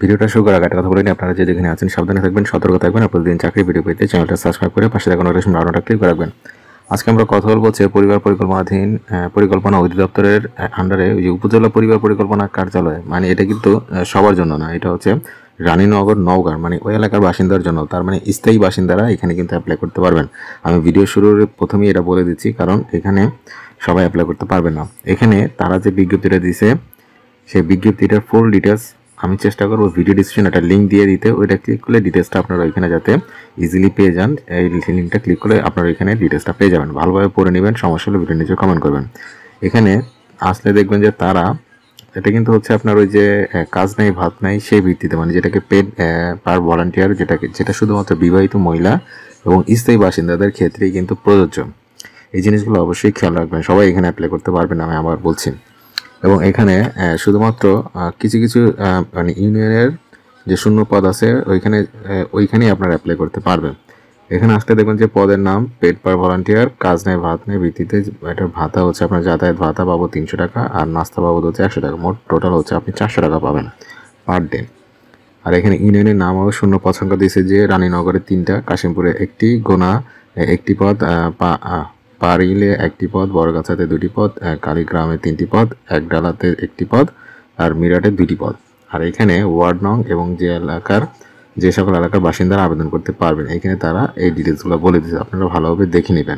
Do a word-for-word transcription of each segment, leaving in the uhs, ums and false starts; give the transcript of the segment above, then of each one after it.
ভিডিওটা শুরু করার আগে একটা কথা বলে নিই, আপনারা যে যেখানে আছেন সাবধানে থাকবেন, সতর্ক থাকবেন। আর প্রতিদিন চাকরি ভিডিও পেতে চ্যানেলটা সাবস্ক্রাইব করে পাশে থাকা নোটিফিকেশন বাটনটা ক্লিক করে রাখবেন। আজকে আমরা কথা বলবো যে পরিবার পরিকল্পনাধীন পরিকল্পনা অধিদপ্তরের আন্ডারে ওই যে উপজেলা পরিবার পরিকল্পনা কার্যালয়, মানে এটা কিন্তু সবার জন্য না, এটা হচ্ছে রানীনগর নওগাঁর মানে ওই এলাকার বাসিন্দার জন্য, তার মানে স্থায়ী বাসিন্দারা এখানে কিন্তু অ্যাপ্লাই করতে পারবেন। আমি ভিডিও শুরুর প্রথমেই এটা বলে দিচ্ছি, কারণ এখানে সবাই অ্যাপ্লাই করতে পারবেন না। এখানে তারা যে বিজ্ঞপ্তিটা দিয়েছে সেই বিজ্ঞপ্তিটার ফুল ডিটেলস আমি চেষ্টা করবো ভিডিও ডিসক্রিপশনে একটা লিঙ্ক দিয়ে দিতে, ওইটা ক্লিক করলে ডিটেলসটা আপনারা ওইখানে যাতে ইজিলি পেয়ে যান। এই লিঙ্কটা ক্লিক করলে আপনারা ওইখানে ডিটেলসটা পেয়ে যাবেন, ভালোভাবে পড়ে নেবেন, সমস্যা হলে ভিডিও নিচে কমেন্ট করবেন। এখানে আসলে দেখবেন যে তারা এটা কিন্তু হচ্ছে আপনার ওই যে কাজ নাই ভাত নাই সেই ভিত্তিতে, মানে যেটাকে পেড পার ভলান্টিয়ার, যেটাকে যেটা শুধুমাত্র বিবাহিত মহিলা এবং স্থায়ী বাসিন্দাদের ক্ষেত্রেই কিন্তু প্রযোজ্য। এই জিনিসগুলো অবশ্যই খেয়াল রাখবেন, সবাই এখানে অ্যাপ্লাই করতে পারবেন আমি আবার বলছি। এবং এখানে শুধুমাত্র কিছু কিছু মানে ইউনিয়নের যে শূন্য পদ আছে ওইখানে ওইখানেই আপনারা অ্যাপ্লাই করতে পারবেন। এখানে আসতে দেখবেন যে পদের নাম পেড পার ভলান্টিয়ার, কাজ নেই ভাত নেই ভিত্তিতে। এটার ভাতা হচ্ছে আপনার যাতায়াত ভাতা বাবদ তিনশো টাকা আর নাস্তা বাবদ হচ্ছে একশো টাকা, মোট টোটাল হচ্ছে আপনি চারশো টাকা পাবেন পার ডে। আর এখানে ইউনিয়নের নাম হবে শূন্য পদ সংখ্যা দিয়েছে যে রানীনগরে তিনটা, কাশিমপুরে একটি, গোনা একটি পদ, পারিলে একটি পদ, বড়গাছাতে দুটি পদ, কালীগ্রামে তিনটি পদ, একডালাতে একটি পদ আর মিরাটে দুটি পদ। আর এখানে ওয়ার্ড নং এবং যে এলাকার যে সকল এলাকার বাসিন্দারা আবেদন করতে পারবেন এখানে তারা এই ডিটেলসগুলো বলে দিচ্ছে, আপনারা ভালোভাবে দেখে নেবেন।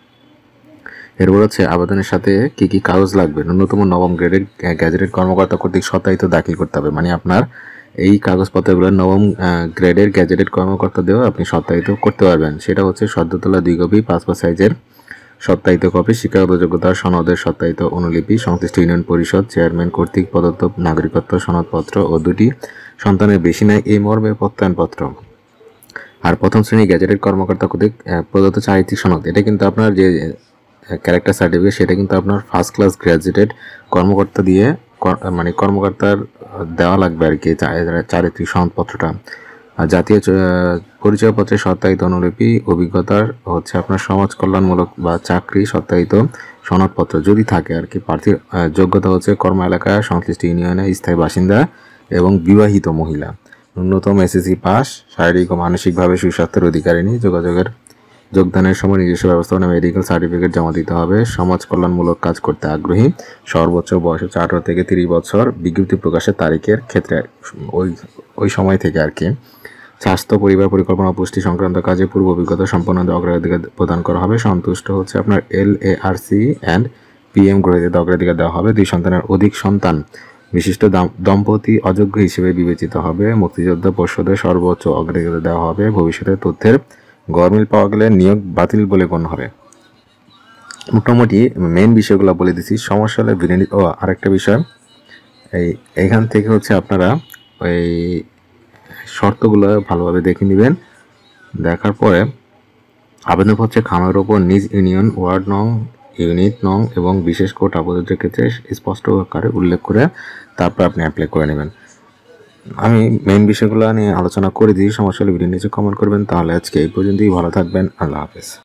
এরপর হচ্ছে আবেদনের সাথে কি কি কাগজ লাগবে। ন্যূনতম নবম গ্রেডের গ্যাজেটেড কর্মকর্তা কর্তৃক সত্যায়িত দাখিল করতে হবে, মানে আপনার এই কাগজপত্রগুলো নবম গ্রেডের গ্যাজেটেড কর্মকর্তা দিয়েও আপনি সত্যায়িত করতে পারবেন। সেটা হচ্ছে সদ্য তোলা দুই কপি পাসপোর্ট সাইজের সত্যায়িত কপি, শিক্ষাগত যোগ্যতার সনদের সত্যায়িত অনুলিপি, সংশ্লিষ্ট ইউনিয়ন পরিষদ চেয়ারম্যান কর্তৃক প্রদত্ত নাগরিকত্ব সনদপত্র ও দুটি সন্তানের বেশি নয় এই মর্মে প্রত্যয়নপত্র। আর প্রথম শ্রেণী গ্যাজেটেড কর্মকর্তা কর্তৃক প্রদত্ত চারিত্রিক সনদ, এটা কিন্তু আপনার যে ক্যারেক্টার সার্টিফিকেট সেটা কিন্তু আপনার ফার্স্ট ক্লাস গ্র্যাজুয়েটেড কর্মকর্তা দিয়ে মানে কর্মকর্তার দেওয়া লাগবে আর কি চারিত্রিক সনদপত্রটা। জাতীয় পরিচয়পত্রের সত্যায়িত অনুলিপি, অভিজ্ঞতার হচ্ছে আপনার সমাজ কল্যাণমূলক বা চাকরি সত্যায়িত সনদপত্র যদি থাকে আর কি। প্রার্থীর যোগ্যতা হচ্ছে কর্ম এলাকায় সংশ্লিষ্ট ইউনিয়নে স্থায়ী বাসিন্দা এবং বিবাহিত মহিলা, ন্যূনতম এসএসসি পাস, শারীরিক ও মানসিকভাবে সুস্বাস্থ্যের অধিকারিণী, যোগাযোগের যোগদানের সময় নিজস্ব ব্যবস্থাপনা মেডিকেল সার্টিফিকেট জমা দিতে হবে, সমাজ কল্যাণমূলক কাজ করতে আগ্রহী, সর্বোচ্চ বয়স হচ্ছে আঠারো থেকে তিরিশ বছর, বিজ্ঞপ্তি প্রকাশের তারিখের ক্ষেত্রে ওই ওই সময় থেকে আর কি। স্বাস্থ্য পরিবার পরিকল্পনা পুষ্টি সংক্রান্ত কাজে পূর্ব অভিজ্ঞতা সম্পন্নদের অগ্রাধিকার প্রদান করা হবে। সন্তুষ্ট হচ্ছে আপনার L A R C and P M গ্রহীদের অগ্রাধিকার দেওয়া হবে। দুই সন্তানের অধিক সন্তান বিশিষ্ট দম্পতি অযোগ্য হিসেবে বিবেচিত হবে। মুক্তিযোদ্ধা পর্ষদের সর্বোচ্চ অগ্রাধিকার দেওয়া হবে। ভবিষ্যতে তথ্যের গরমিল পাওয়া গেলে নিয়োগ বাতিল বলে গণ্য হবে। মোটামুটি মেইন বিষয়গুলো বলে দিচ্ছি, সমস্যা হলে ভিডিও। ও আরেকটা বিষয়, এই এখান থেকে হচ্ছে আপনারা ওই শর্তগুলো ভালোভাবে দেখে নেবেন। দেখার পরে আবেদনপত্রে খামের ওপর নিজ ইউনিয়ন, ওয়ার্ড নং, ইউনিট নং এবং বিশেষ কোড আবেদনের ক্ষেত্রে স্পষ্ট আকারে উল্লেখ করে তারপর আপনি অ্যাপ্লাই করে নেবেন। আমি মেইন বিষয়গুলো নিয়ে আলোচনা করে দিই, সমস্যা হলে ভিডিও নিচে কমেন্ট করবেন। তাহলে আজকে এই পর্যন্তই, ভালো থাকবেন, আল্লাহ হাফেজ।